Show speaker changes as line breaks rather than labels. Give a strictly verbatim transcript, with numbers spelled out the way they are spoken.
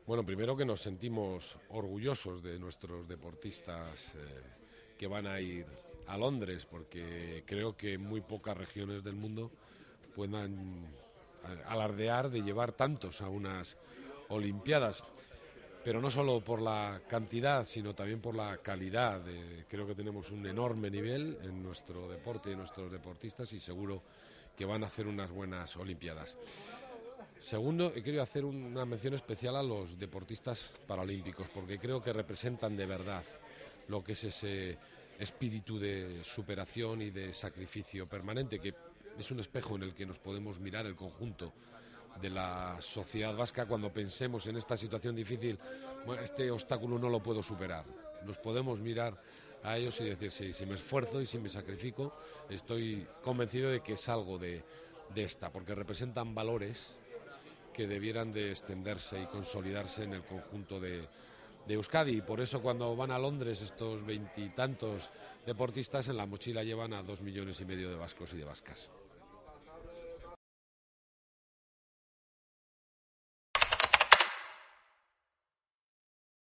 Bueno, primero que nos sentimos orgullosos de nuestros deportistas eh, que van a ir a Londres, porque creo que muy pocas regiones del mundo puedan alardear de llevar tantos a unas Olimpiadas, pero no solo por la cantidad, sino también por la calidad. Eh, creo que tenemos un enorme nivel en nuestro deporte y en nuestros deportistas y seguro que van a hacer unas buenas Olimpiadas. Segundo, he querido hacer una mención especial a los deportistas paralímpicos, porque creo que representan de verdad lo que es ese espíritu de superación y de sacrificio permanente, que es un espejo en el que nos podemos mirar el conjunto de la sociedad vasca cuando pensemos en esta situación difícil. Bueno, este obstáculo no lo puedo superar. Nos podemos mirar a ellos y decir, sí, si me esfuerzo y si me sacrifico, estoy convencido de que salgo de, de esta, porque representan valores que debieran de extenderse y consolidarse en el conjunto de, de Euskadi. Y por eso cuando van a Londres estos veintitantos deportistas, en la mochila llevan a dos millones y medio de vascos y de vascas.